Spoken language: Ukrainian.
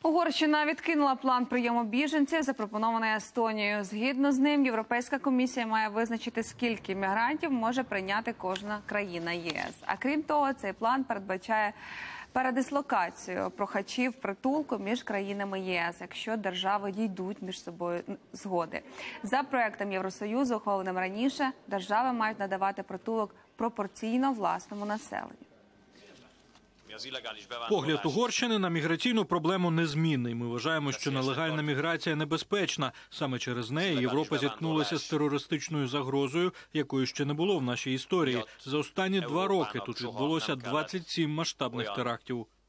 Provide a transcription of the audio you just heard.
Угорщина відкинула план прийому біженців, запропонований Естонією. Згідно з ним, Європейська комісія має визначити, скільки мігрантів може прийняти кожна країна ЄС. А крім того, цей план передбачає передислокацію прохачів притулку між країнами ЄС, якщо держави дійдуть між собою згоди. За проектом Євросоюзу, ухваленим раніше, держави мають надавати притулок пропорційно власному населенню. Погляд Угорщини на міграційну проблему незмінний. Ми вважаємо, що нелегальна міграція небезпечна. Саме через неї Європа зіткнулася з терористичною загрозою, якої ще не було в нашій історії. За останні 2 роки тут відбулося 27 масштабних терактів.